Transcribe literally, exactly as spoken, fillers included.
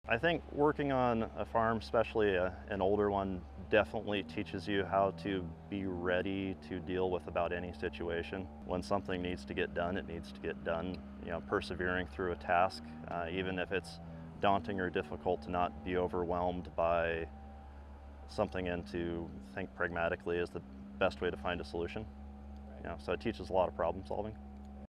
I think working on a farm, especially a, an older one, definitely teaches you how to be ready to deal with about any situation. When something needs to get done, it needs to get done. You know, persevering through a task, uh, even if it's daunting or difficult, to not be overwhelmed by something and to think pragmatically is the best way to find a solution. You know, so it teaches a lot of problem solving.